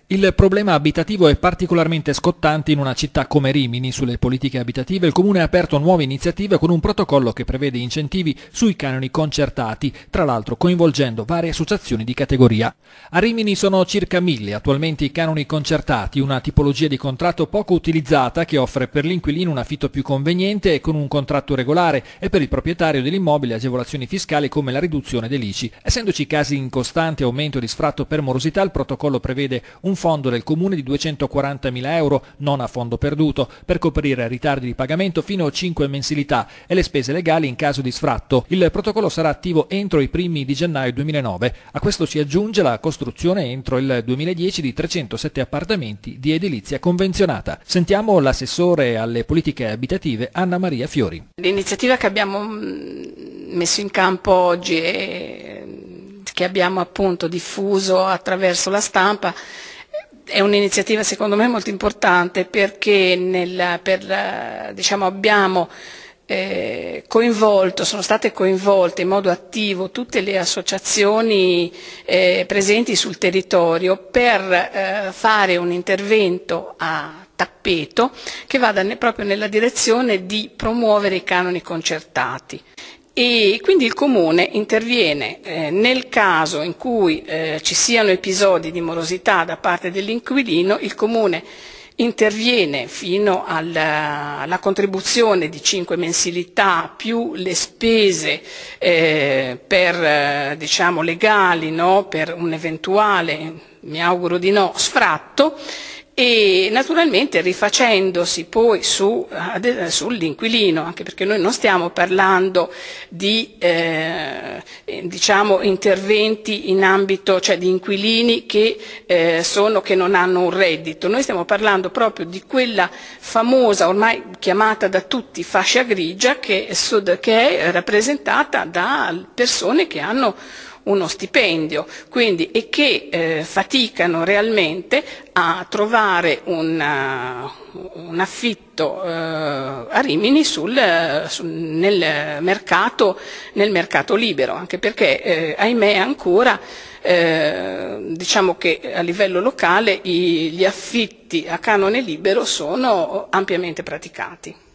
Il problema abitativo è particolarmente scottante in una città come Rimini. Sulle politiche abitative il Comune ha aperto nuove iniziative con un protocollo che prevede incentivi sui canoni concertati, tra l'altro coinvolgendo varie associazioni di categoria. A Rimini sono circa 1000 attualmente i canoni concertati, una tipologia di contratto poco utilizzata che offre per l'inquilino un affitto più conveniente e con un contratto regolare e per il proprietario dell'immobile agevolazioni fiscali come la riduzione dell'ICI. Essendoci casi in costante aumento di sfratto per morosità, il protocollo prevede un fondo del Comune di 240.000 euro, non a fondo perduto, per coprire ritardi di pagamento fino a 5 mensilità e le spese legali in caso di sfratto. Il protocollo sarà attivo entro i primi di gennaio 2009. A questo si aggiunge la costruzione entro il 2010 di 307 appartamenti di edilizia convenzionata. Sentiamo l'assessore alle politiche abitative Anna Maria Fiori. L'iniziativa che abbiamo messo in campo oggi e che abbiamo appunto diffuso attraverso la stampa è un'iniziativa secondo me molto importante perché abbiamo sono state coinvolte in modo attivo tutte le associazioni presenti sul territorio per fare un intervento a tappeto che vada proprio nella direzione di promuovere i canoni concertati. E quindi il Comune interviene nel caso in cui ci siano episodi di morosità da parte dell'inquilino. Il Comune interviene fino alla contribuzione di 5 mensilità più le spese legali, no? Per un eventuale, mi auguro di no, sfratto, e naturalmente rifacendosi poi sull'inquilino, anche perché noi non stiamo parlando di interventi in ambito, cioè di inquilini che non hanno un reddito. Noi stiamo parlando proprio di quella famosa, ormai chiamata da tutti fascia grigia, che è rappresentata da persone che hanno uno stipendio, quindi, e che faticano realmente a trovare un affitto a Rimini nel mercato libero, anche perché ahimè ancora diciamo che a livello locale gli affitti a canone libero sono ampiamente praticati.